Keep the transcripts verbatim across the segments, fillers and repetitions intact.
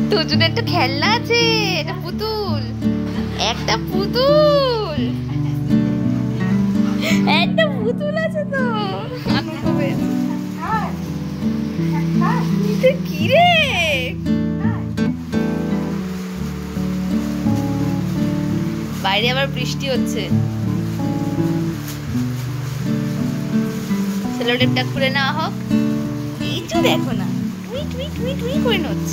দুজনে একটা খেলনা আছে, একটা পুতুল, একটা পুতুল, একটা পুতুল আছে তো। আনন্দ হয়েছে। কি রে, বাইরে আবার বৃষ্টি হচ্ছে। সেলোটেপটা খুলে নেওয়া হোক। কিছু দেখো না, টুই টুই টুই টুই করে নড়ছে।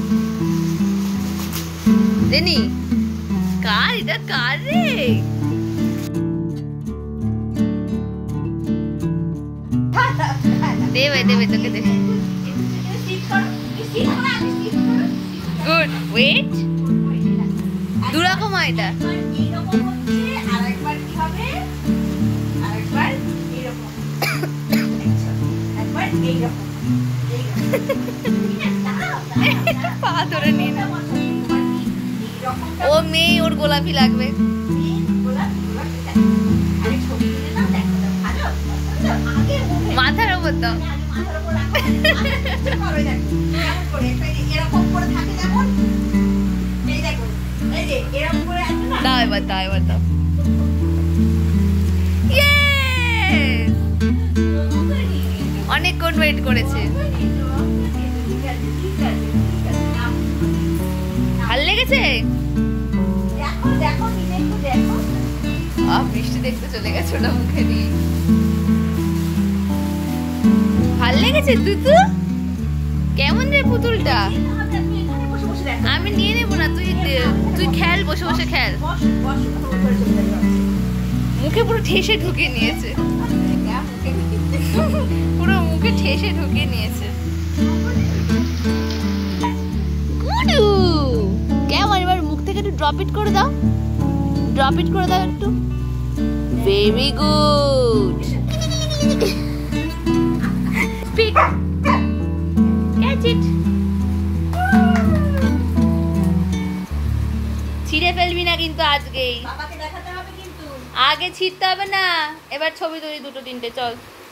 দেনি কার এটা, কার রে? দেবে দেবে তোকে দেবে। Good, wait. দুরকম হয় এটা। পা ধরে নিয়ে না, ও মেয়ে, ওর গোলাপি লাগবে। মাথার উপর দাও। দাও এবার, দাও এবার, দাও। অনেকক্ষণ ওয়েট করেছে। ভাল লেগেছে? বৃষ্টি দেখতে চলে গেছে ওটা মুখে নিয়ে। ভাল লেগেছে তুতু? কেমন রে পুতুলটা? আমি নিয়ে নেবো না, তুই তুই খেল, বসে বসে খেল। মুখে পুরো ঠেসে ঢুকে নিয়েছে, পুরো মুখে ঠেসে ঢুকে নিয়েছে। গুডু কেমন? এবার মুখ থেকে একটু ড্রপ ইট করে দাও, ড্রপ ইট করে দাও একটু। Very good. Speak, catch it. ছিঁড়ে ফেলবি না কিন্তু আজকেই, আগে ছিঁড়তে হবে না। এবার ছবি তুলি দুটো তিনটে, চল।